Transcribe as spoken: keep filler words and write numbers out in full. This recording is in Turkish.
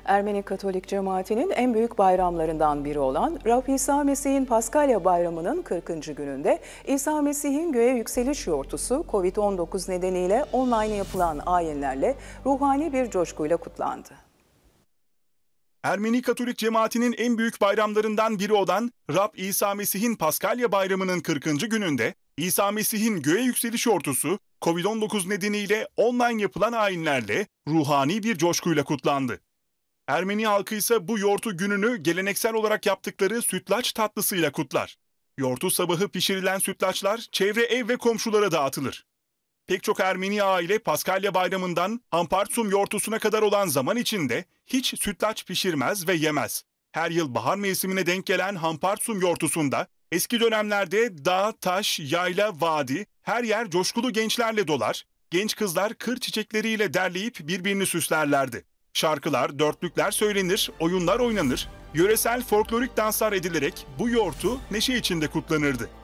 Ermeni Katolik cemaatinin en büyük bayramlarından biri olan Rab İsa Mesih'in Paskalya Bayramı'nın kırkıncı gününde İsa Mesih'in göğe yükseliş yortusu kovid on dokuz nedeniyle online yapılan ayinlerle ruhani bir coşkuyla kutlandı. Ermeni Katolik cemaatinin en büyük bayramlarından biri olan Rab İsa Mesih'in Paskalya Bayramı'nın kırkıncı gününde İsa Mesih'in göğe yükseliş yortusu kovid on dokuz nedeniyle online yapılan ayinlerle ruhani bir coşkuyla kutlandı. Ermeni halkı ise bu yortu gününü geleneksel olarak yaptıkları sütlaç tatlısıyla kutlar. Yortu sabahı pişirilen sütlaçlar çevre ev ve komşulara dağıtılır. Pek çok Ermeni aile Paskalya Bayramı'ndan Hampartsum yortusuna kadar olan zaman içinde hiç sütlaç pişirmez ve yemez. Her yıl bahar mevsimine denk gelen Hampartsum yortusunda eski dönemlerde dağ, taş, yayla, vadi, her yer coşkulu gençlerle dolar, genç kızlar kır çiçekleriyle derleyip birbirini süslerlerdi. Şarkılar, dörtlükler söylenir, oyunlar oynanır, yöresel folklorik danslar edilerek bu yortu neşe içinde kutlanırdı.